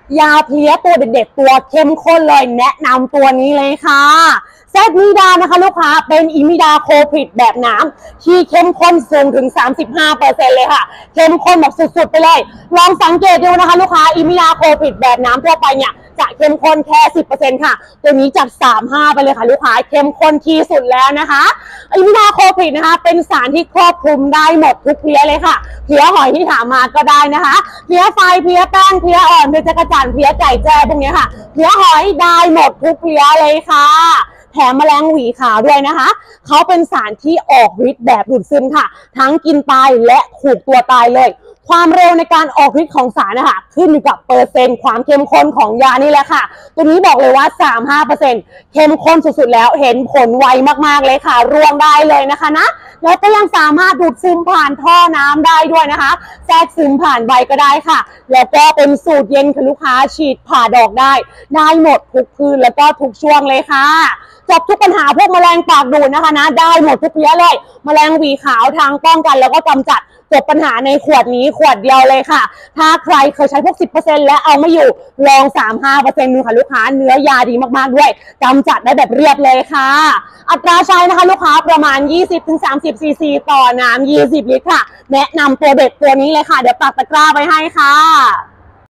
ยาเพลี้ยตัวเด็กๆตัวเข้มข้นเลยแนะนำตัวนี้เลยค่ะเซตมิดานะคะลูกค้าเป็นอิมิดาโคพิดแบบน้ำที่เข้มข้นสูงถึง 35% เลยค่ะเข้มข้นแบบสุดๆไปเลยลองสังเกตดูนะคะลูกค้าอิมิดาโคพิดแบบน้ำทั่วไปเนี่ยจะเข้มข้นแค่ 10% ค่ะตัวนี้จัด 35 ไปเลยค่ะลูกค้าเข้มข้นที่สุดแล้วนะคะอิมิดาโคพิดนะคะเป็นสารที่ครอบคลุมได้หมดทุกเพลี้ยเลยค่ะเพลี้ยหอยที่ถามมาก็ได้นะคะเพลี้ยไฟเพลี้ยแป้งเพลี้ยอ่อนเพลี้ยจักรจั่นเพลี้ยไก่แจ้พวกนี้ค่ะเพลี้ยหอยได้หมดทุกเพลี้ยเลยค่ะแถมแมลงหวีขาวด้วยนะคะเขาเป็นสารที่ออกฤทธิ์แบบดูดซึมค่ะทั้งกินตายและถูกตัวตายเลยความเร็วในการออกฤทธิ์ของสารนะคะขึ้นอยู่กับเปอร์เซ็นต์ความเข้มข้นของยานี่แหละค่ะตัวนี้บอกเลยว่า 35% เข้มข้นสุดๆแล้วเห็นผลไวมากๆเลยค่ะร่วงได้เลยนะคะนะแล้วก็ยังสามารถดูดซึมผ่านท่อน้ำได้ด้วยนะคะแทรกซึมผ่านใบก็ได้ค่ะแล้วก็เป็นสูตรเย็นคือลูกค้าฉีดผ่าดอกได้หมดทุกคืนแล้วก็ทุกช่วงเลยค่ะจบทุกปัญหาพวกแมลงปากดูดนะคะนะได้หมดทุกเพลี้ยเลยแมลงหวีขาวทางป้องกันแล้วก็กำจัดจบปัญหาในขวดนี้ขวดเดียวเลยค่ะถ้าใครเคยใช้พวก 10% และเอาไม่อยู่ลอง 35% ดูค่ะลูกค้าเนื้อยาดีมากๆด้วยกำจัดได้แบบเรียบเลยค่ะอัตราใช้นะคะลูกค้าประมาณ 20-30 ซีซีต่อน้ำ20 ลิตรค่ะแนะนำตัวเด็ดตัวนี้เลยค่ะเดี๋ยวปักตะกร้าไว้ให้ค่ะ